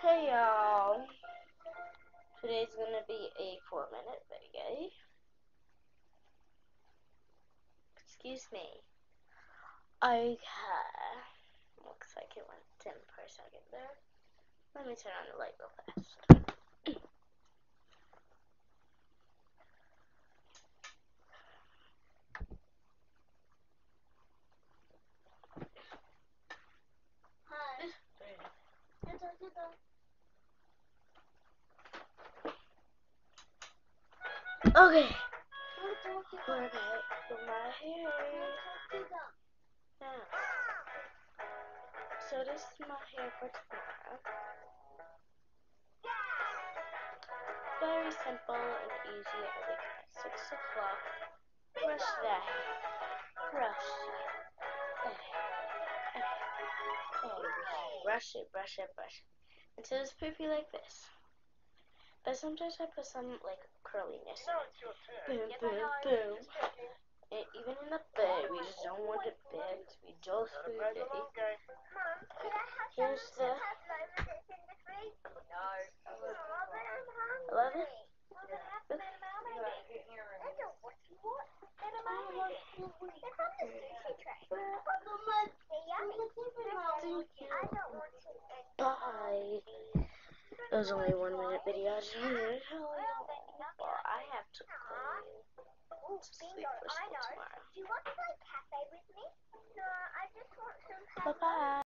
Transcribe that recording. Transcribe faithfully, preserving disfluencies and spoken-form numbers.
Hey y'all, today's gonna be a four minute video. Excuse me. Okay, looks like it went dim for a second there. Let me turn on the light real fast. Hi. Okay. We're back with my hair. Now, so this is my hair for tomorrow. Very simple and easy. I wake up at six o'clock. Brush that hair. Brush. Brush it, brush it, brush it. Until it's poofy like this. But sometimes I put some like curliness in it. Boom, boom, boom. And even in the bed, we just don't want it big to be just poofy. Here's the eleven. Bye. It was only a one minute video. I just wanted to tell you. Well, I have to go to sleep for school tomorrow. Bye bye.